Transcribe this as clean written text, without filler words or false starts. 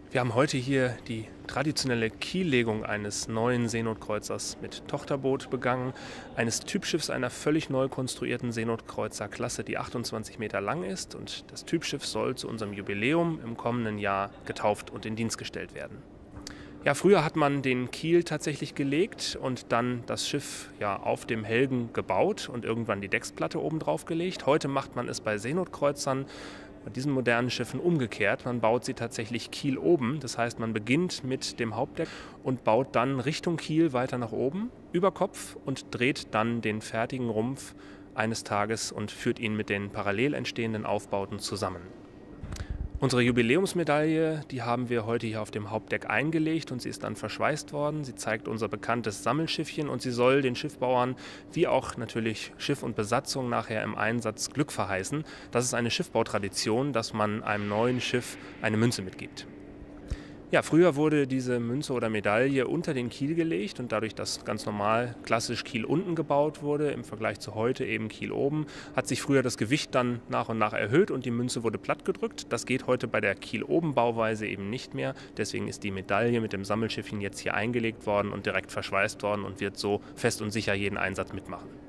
Wir haben heute hier die traditionelle Kiellegung eines neuen Seenotkreuzers mit Tochterboot begangen, eines Typschiffs einer völlig neu konstruierten Seenotkreuzerklasse, die 28 Meter lang ist, und das Typschiff soll zu unserem Jubiläum im kommenden Jahr getauft und in Dienst gestellt werden. Ja, früher hat man den Kiel tatsächlich gelegt und dann das Schiff auf dem Helgen gebaut und irgendwann die Decksplatte oben drauf gelegt. Heute macht man es bei Seenotkreuzern, bei diesen modernen Schiffen umgekehrt. Man baut sie tatsächlich Kiel oben. Das heißt, man beginnt mit dem Hauptdeck und baut dann Richtung Kiel weiter nach oben, über Kopf, und dreht dann den fertigen Rumpf eines Tages und führt ihn mit den parallel entstehenden Aufbauten zusammen. Unsere Jubiläumsmedaille, die haben wir heute hier auf dem Hauptdeck eingelegt und sie ist dann verschweißt worden. Sie zeigt unser bekanntes Sammelschiffchen und sie soll den Schiffbauern wie auch natürlich Schiff und Besatzung nachher im Einsatz Glück verheißen. Das ist eine Schiffbautradition, dass man einem neuen Schiff eine Münze mitgibt. Ja, früher wurde diese Münze oder Medaille unter den Kiel gelegt und dadurch, dass ganz normal klassisch Kiel unten gebaut wurde, im Vergleich zu heute eben Kiel oben, hat sich früher das Gewicht dann nach und nach erhöht und die Münze wurde platt gedrückt. Das geht heute bei der Kiel oben Bauweise eben nicht mehr. Deswegen ist die Medaille mit dem Sammelschiffchen jetzt hier eingelegt worden und direkt verschweißt worden und wird so fest und sicher jeden Einsatz mitmachen.